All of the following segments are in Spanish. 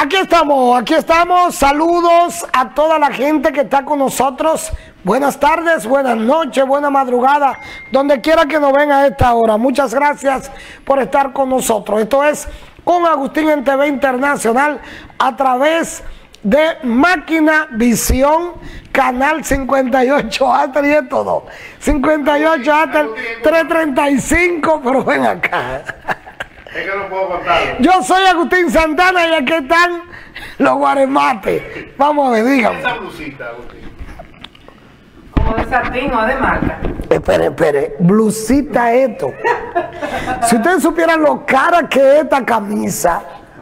Aquí estamos. Saludos a toda la gente que está con nosotros. Buenas tardes, buenas noches, buena madrugada, donde quiera que nos ven a esta hora. Muchas gracias por estar con nosotros. Esto es Con Agustín en TV Internacional a través de Máquina Visión, canal 58 Aster y de todo. 58 Aster, 335, pero ven acá. Es que no puedo contarlo. Yo soy Agustín Santana y aquí están los guaremates. Vamos a ver, dígame. Esa blusita, Agustín. ¿Como de satín o de marca? Espere, blusita esto. Si ustedes supieran lo cara que es esta camisa.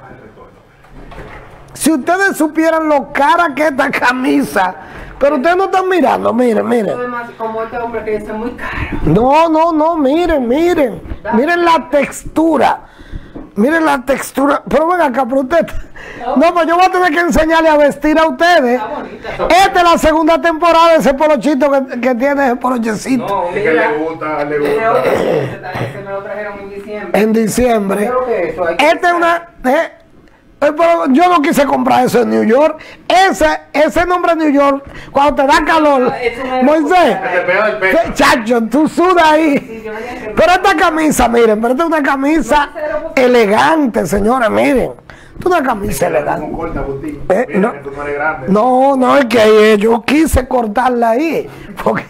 Si ustedes supieran lo cara que es esta camisa. Pero ustedes no están mirando, miren. Como este hombre que dice muy caro. No, miren. Miren la textura. Miren la textura. Pero ven acá, pero usted. No, pues yo voy a tener que enseñarle a vestir a ustedes. Esta es la segunda temporada de ese polochito que tiene ese polochecito. No, Es que le gusta. Se me lo trajeron en diciembre. En diciembre. Creo que eso hay que Esta es una. Pero yo no quise comprar eso en New York. Ese nombre New York, cuando te da calor, Moisés, Te pega el pecho. chacho, tú sudas ahí. Pero esta camisa, miren, pero esta es una camisa elegante, señores, miren. Esta es una camisa elegante. ¿Cómo corta, Agustín? No. Mira que tú no eres grande. No, es que yo quise cortarla ahí. Porque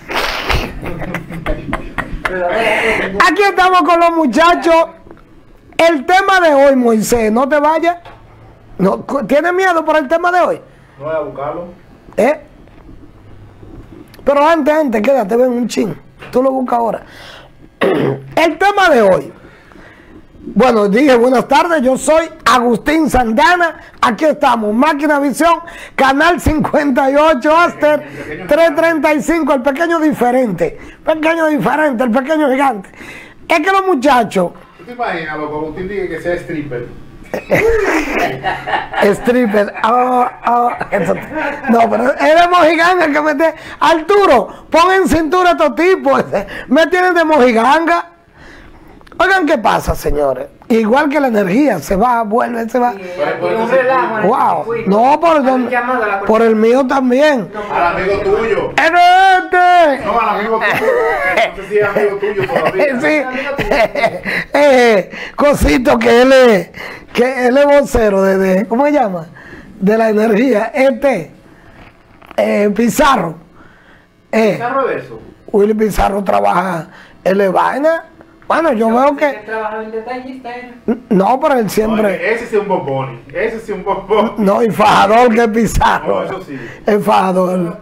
aquí estamos con los muchachos. El tema de hoy, Moisés, no te vayas. No, ¿tienes miedo por el tema de hoy? No voy a buscarlo. Pero antes, quédate, ven un chin. Tú lo buscas ahora. El tema de hoy. Bueno, dije buenas tardes, yo soy Agustín Santana. Aquí estamos, Máquina Visión, canal 58 Aster, 335, el pequeño diferente. El pequeño gigante. Es que los muchachos. ¿Tú te imaginas, loco? Agustín dice que sea stripper. Stripper. No, pero es de mojiganga que mete. Arturo, pon en cintura a estos tipos. Me tienen de mojiganga. Oigan qué pasa, señores. Igual que la energía, se va, vuelve, se va. Wow. No, por el mío también. Al amigo tuyo. ¡Este! No, al amigo tuyo. No sé si es amigo tuyo todavía. Sí. Cosito que él es vocero de ¿cómo se llama? De la energía. Pizarro. ¿Pizarro de eso? Willy Pizarro trabaja en la vaina. Bueno, yo veo que. Trabaja en detallista, No, pero él siempre. Oye, ese sí es un bombón. Ese sí es un bombón. No, y fajador que es Pizarro. No, eso sí. El fajador.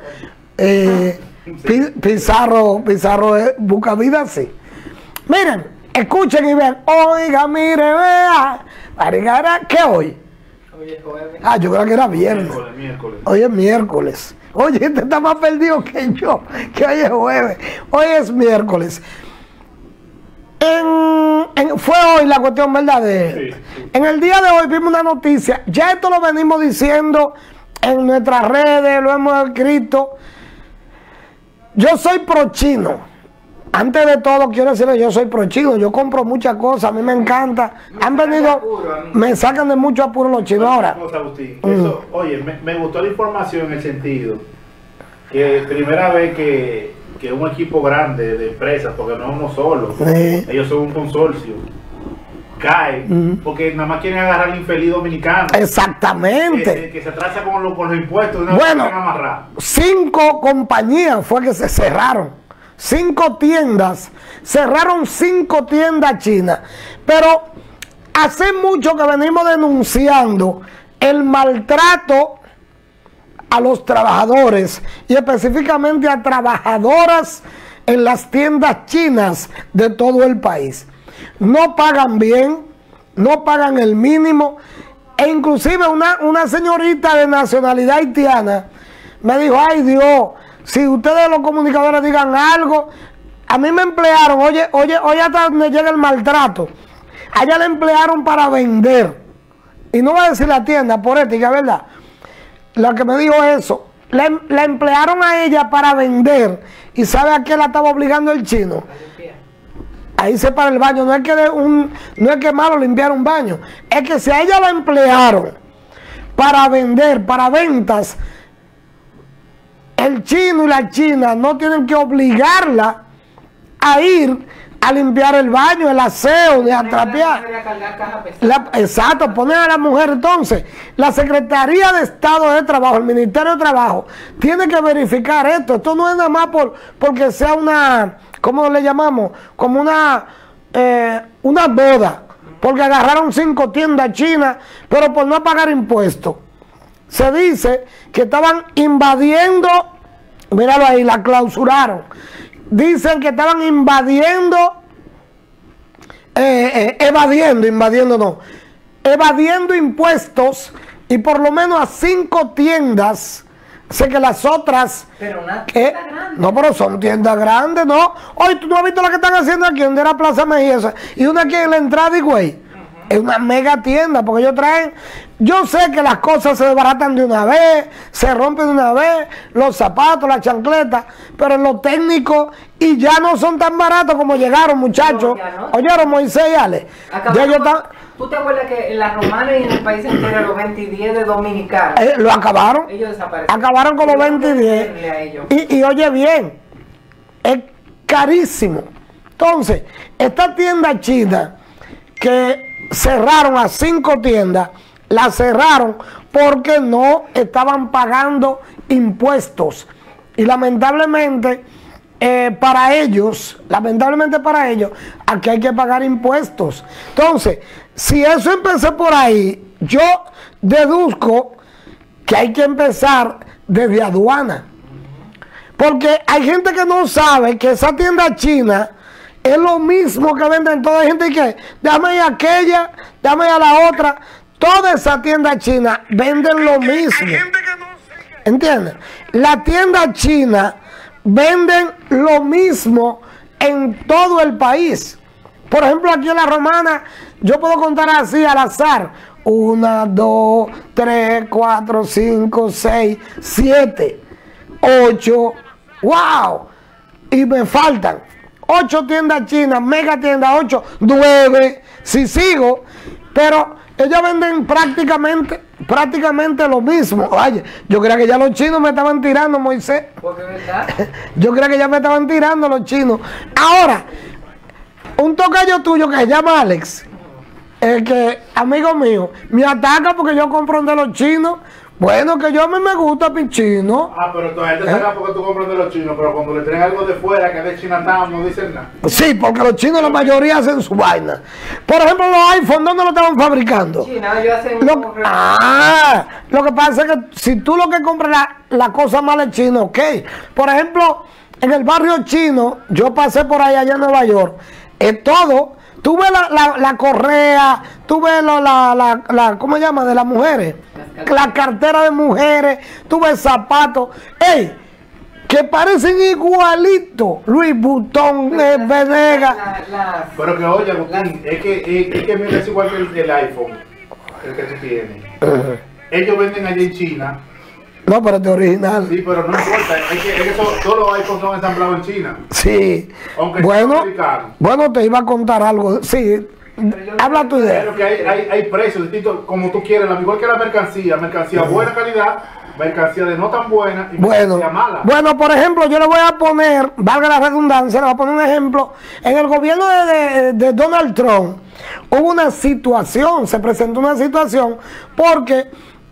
Pizarro busca vida así. Miren, escuchen y vean. Oiga, mire, vea. ¿Qué hoy? Oye, jueves. Yo creo que era viernes. Miércoles. Hoy es miércoles. Oye, este está más perdido que yo, que hoy es jueves. Hoy es miércoles. Fue hoy la cuestión, ¿verdad? Sí. En el día de hoy vimos una noticia. Ya esto lo venimos diciendo en nuestras redes, lo hemos escrito. Yo soy pro chino. Antes de todo quiero decirles, yo soy pro chino. Yo compro muchas cosas, a mí me encanta. Han venido, me sacan de mucho apuro los chinos ahora. Cosa, Agustín. Eso, oye, me gustó la información en el sentido que primera vez que un equipo grande de empresas, porque no es uno solo, ellos son un consorcio, cae, porque nada más quieren agarrar al infeliz dominicano. Exactamente. Que se atrasa con los impuestos. Bueno, 5 compañías fue que se cerraron. 5 tiendas. Cerraron 5 tiendas chinas. Pero hace mucho que venimos denunciando el maltrato a los trabajadores y específicamente a trabajadoras en las tiendas chinas de todo el país. No pagan bien, no pagan el mínimo, e inclusive una señorita de nacionalidad haitiana me dijo, ay Dios, si ustedes los comunicadores digan algo, a mí me emplearon, oye hasta donde llega el maltrato, allá le emplearon para vender, y no voy a decir la tienda por ética, ¿verdad? La que me dijo eso, la emplearon a ella para vender. ¿Y sabe a qué la estaba obligando el chino? Ahí se para el baño. No es que no es que malo limpiar un baño. Es que si a ella la emplearon para vender, para ventas, el chino y la china no tienen que obligarla a ir a limpiar el baño, el aseo, ni a trapear. Exacto, poner a la mujer. Entonces, la Secretaría de Estado de Trabajo, el Ministerio de Trabajo, tiene que verificar esto. Esto no es nada más porque sea una, ¿cómo le llamamos? Como una boda. Porque agarraron 5 tiendas chinas, pero por no pagar impuestos. Se dice que estaban invadiendo, míralo ahí, la clausuraron. Dicen que estaban evadiendo impuestos, y por lo menos a 5 tiendas. Sé que las otras, pero una tienda grande. No, pero son tiendas grandes, ¿no? Hoy tú no has visto lo que están haciendo aquí, donde era Plaza Mejía, y una aquí en la entrada, y güey. Es una mega tienda, porque ellos traen, yo sé que las cosas se desbaratan de una vez, se rompen de una vez, los zapatos, las chancletas, pero en lo técnico, y ya no son tan baratos como llegaron, muchachos. No. Oyeron, Moisés y Ale. ¿Tú te acuerdas que en la romana y en el país entero los 20 y 10 de Dominicana? Lo acabaron. Ellos desaparecieron. Acabaron con los 20 y 10. Y oye bien, es carísimo. Entonces, esta tienda china que cerraron a 5 tiendas, la cerraron porque no estaban pagando impuestos. Y lamentablemente para ellos, aquí hay que pagar impuestos. Entonces, si eso empecé por ahí, yo deduzco que hay que empezar desde aduana. Porque hay gente que no sabe que esa tienda china es lo mismo que venden toda gente, y que dame a aquella, dame a la otra. Toda esa tienda china venden lo mismo. ¿Entiendes? La tienda china venden lo mismo en todo el país. Por ejemplo, aquí en la romana, yo puedo contar así al azar: 1, 2, 3, 4, 5, 6, 7, 8. ¡Wow! Y me faltan 8 tiendas chinas, mega tiendas, 8, 9, si sigo, pero ellos venden prácticamente lo mismo. Oye, yo creía que ya los chinos me estaban tirando, Moisés. Porque verdad. Yo creía que ya me estaban tirando los chinos. Ahora, un tocayo tuyo que se llama Alex, que amigo mío, me ataca porque yo compro de los chinos. Bueno, que yo a mí me gusta pichino. Pero toda gente saca porque tú compras de los chinos, pero cuando le traen algo de fuera que es de Chinatown no dicen nada. Sí, porque los chinos la mayoría hacen su vaina. Por ejemplo, los iPhone, ¿dónde lo estaban fabricando? China, ellos hacen lo que pasa es que si tú lo que compras la cosa mala es chino, ok. Por ejemplo, en el barrio chino, yo pasé por allá en Nueva York, es todo. Tú ves la correa, tú ves ¿cómo se llama? De las mujeres. La cartera de mujeres, tú ves zapatos. ¡Ey! Que parecen igualitos. Luis Butón, Venegas. Pero que oye, Agustín, es que mira, es igual que el iPhone, el que tú tienes. Ellos venden allí en China. No, pero es original. Sí, pero no importa, es que todos los iPhones son ensamblados en China. Sí. Aunque bueno, te iba a contar algo. Sí, habla tu idea. Pero que hay precios distintos, como tú quieres, igual que la mercancía buena calidad, mercancía de no tan buena y mercancía mala. Bueno, por ejemplo, yo le voy a poner, valga la redundancia, le voy a poner un ejemplo. En el gobierno de Donald Trump hubo una situación, se presentó una situación porque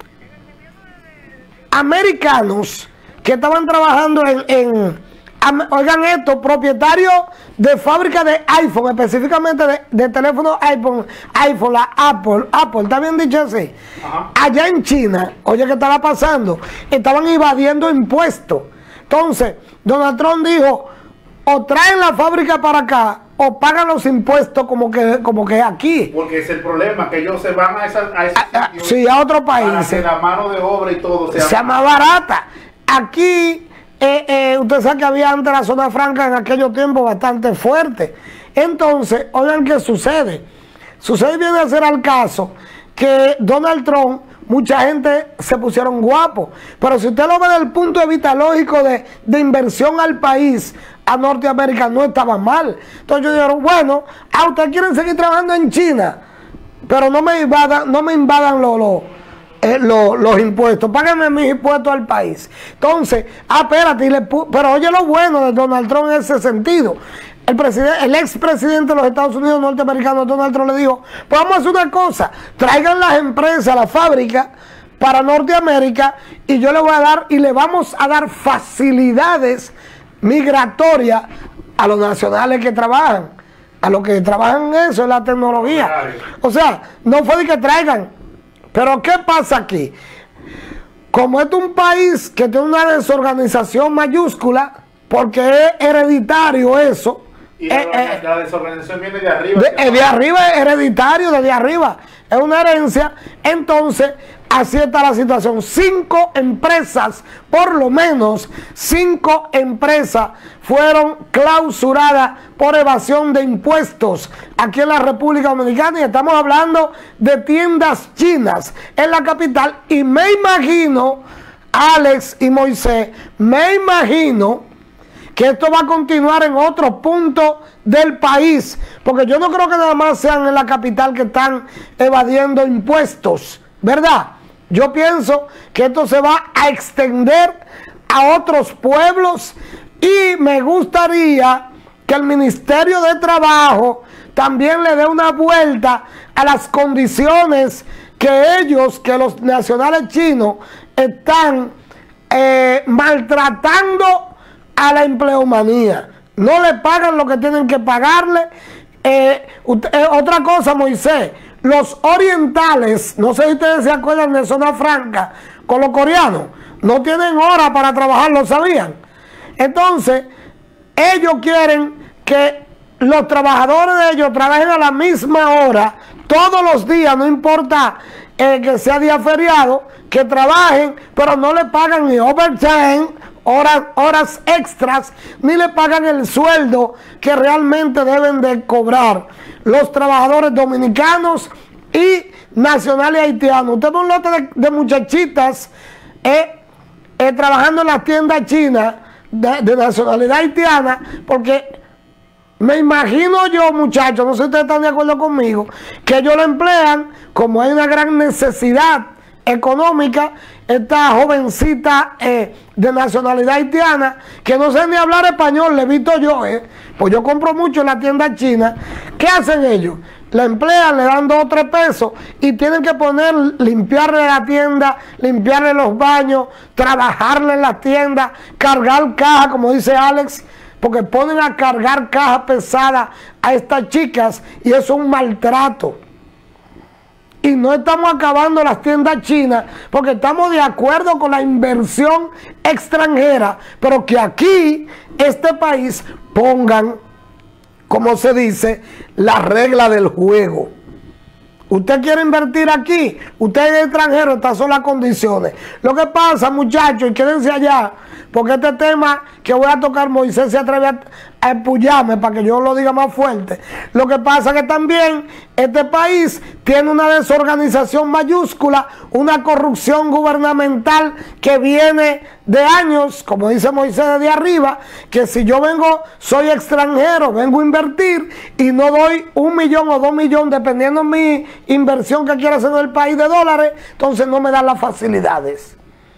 americanos que estaban trabajando oigan esto, propietarios de fábrica de iPhone, específicamente de teléfonos iPhone, la Apple, ¿está bien dicho así? Ajá. Allá en China, oye, ¿qué estaba pasando? Estaban evadiendo impuestos. Entonces, Donald Trump dijo, o traen la fábrica para acá, o pagan los impuestos como que aquí. Porque es el problema, que ellos se van a esos sitios, sí, a otros países. Para que la mano de obra y todo sea más barata. Aquí, usted sabe que había antes la zona franca en aquellos tiempos bastante fuerte. Entonces, oigan qué sucede. Viene a ser al caso que Donald Trump, mucha gente se pusieron guapos. Pero si usted lo ve desde el punto de vista lógico de inversión al país, a Norteamérica, no estaba mal. Entonces yo digo, bueno, ustedes quieren seguir trabajando en China, pero no me invadan los impuestos, págame mis impuestos al país. Entonces, espérate, pero oye lo bueno de Donald Trump en ese sentido. El expresidente de los Estados Unidos norteamericanos, Donald Trump, le dijo, pues vamos a hacer una cosa, traigan las empresas, las fábricas para Norteamérica y yo le voy a dar y le vamos a dar facilidades migratorias a los nacionales que trabajan, a los que trabajan en eso, en la tecnología. O sea, no fue de que traigan. Pero ¿qué pasa aquí? Como es un país que tiene una desorganización mayúscula, porque es hereditario eso. Y la desorganización viene de arriba. De arriba es hereditario, desde arriba. Es una herencia. Entonces, así está la situación. 5 empresas, por lo menos 5 empresas fueron clausuradas por evasión de impuestos aquí en la República Dominicana, y estamos hablando de tiendas chinas en la capital. Y me imagino, Alex y Moisés, me imagino que esto va a continuar en otros puntos del país, porque yo no creo que nada más sean en la capital que están evadiendo impuestos, ¿verdad? Yo pienso que esto se va a extender a otros pueblos, y me gustaría que el Ministerio de Trabajo también le dé una vuelta a las condiciones que los nacionales chinos están maltratando a la empleomanía. No le pagan lo que tienen que pagarle. Otra cosa, Moisés, los orientales, no sé si ustedes se acuerdan de Zona Franca con los coreanos, no tienen hora para trabajar, ¿lo sabían? Entonces, ellos quieren que los trabajadores de ellos trabajen a la misma hora todos los días, no importa que sea día feriado, que trabajen, pero no le pagan ni overtime, horas extras, ni le pagan el sueldo que realmente deben de cobrar los trabajadores dominicanos y nacionales haitianos. Usted ve un lote de muchachitas trabajando en las tiendas chinas de nacionalidad haitiana, porque me imagino yo, muchachos, no sé si ustedes están de acuerdo conmigo, que ellos lo emplean como hay una gran necesidad económica. Esta jovencita de nacionalidad haitiana, que no sé ni hablar español, le he visto yo, pues yo compro mucho en la tienda china. ¿Qué hacen ellos? La emplean, le dan 2 o 3 pesos y tienen que limpiarle la tienda, limpiarle los baños, trabajarle en la tienda, cargar cajas, como dice Alex, porque ponen a cargar cajas pesadas a estas chicas, y eso es un maltrato. Y no estamos acabando las tiendas chinas porque estamos de acuerdo con la inversión extranjera, pero que aquí, este país, pongan, como se dice, la regla del juego. Usted quiere invertir aquí, usted es extranjero, estas son las condiciones. Lo que pasa, muchachos, y quédense allá, porque este tema que voy a tocar, Moisés se atreve a empullarme para que yo lo diga más fuerte. Lo que pasa que también este país tiene una desorganización mayúscula, una corrupción gubernamental que viene de años, como dice Moisés de arriba, que si yo vengo, soy extranjero, vengo a invertir y no doy 1 millón o 2 millones, dependiendo de mi inversión que quiera hacer en el país de dólares, entonces no me dan las facilidades.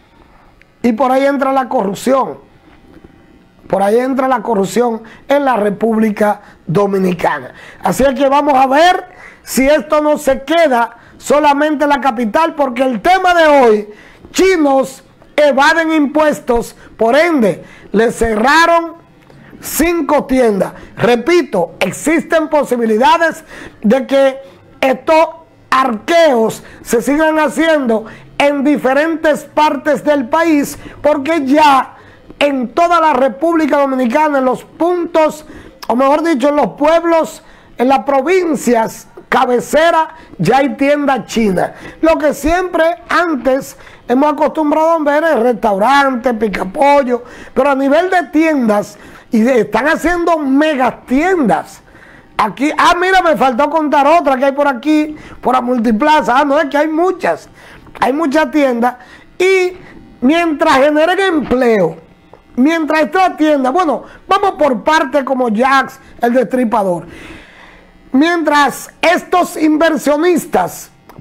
Y por ahí entra la corrupción. Por ahí entra la corrupción en la República Dominicana. Así es que vamos a ver si esto no se queda solamente en la capital, porque el tema de hoy, chinos evaden impuestos, por ende, le cerraron 5 tiendas. Repito, existen posibilidades de que estos arqueos se sigan haciendo en diferentes partes del país, porque ya en toda la República Dominicana, en los puntos, o mejor dicho, en los pueblos, en las provincias cabeceras, ya hay tiendas chinas. Lo que siempre antes hemos acostumbrado a ver es restaurantes, picapollo, pero a nivel de tiendas, y están haciendo mega tiendas. Aquí, mira, me faltó contar otra que hay por aquí, por la Multiplaza. No, es que hay muchas tiendas, y mientras generen empleo, mientras esta tienda, bueno, vamos por parte como Jax, el destripador, mientras estos inversionistas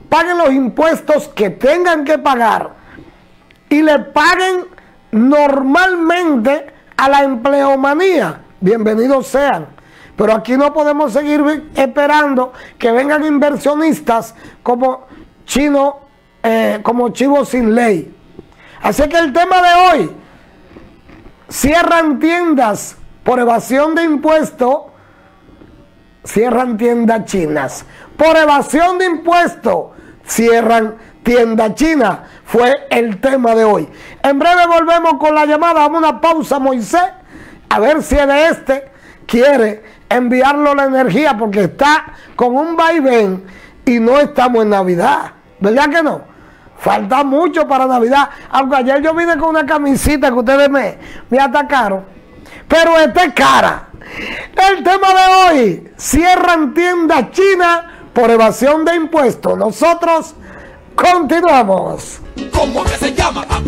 paguen los impuestos que tengan que pagar y le paguen normalmente a la empleomanía. Bienvenidos sean. Pero aquí no podemos seguir esperando que vengan inversionistas como chivos sin ley. Así que el tema de hoy: cierran tiendas por evasión de impuestos, cierran tiendas chinas. Por evasión de impuestos, cierran tiendas chinas. Fue el tema de hoy. En breve volvemos con la llamada. Vamos a una pausa, Moisés, a ver si de quiere enviarlo la energía, porque está con un vaivén y no estamos en Navidad. ¿Verdad que no? Falta mucho para Navidad. Aunque ayer yo vine con una camisita que ustedes me atacaron. Pero esta es cara. El tema de hoy: cierran tiendas chinas por evasión de impuestos. Nosotros continuamos. ¿Cómo que se llama?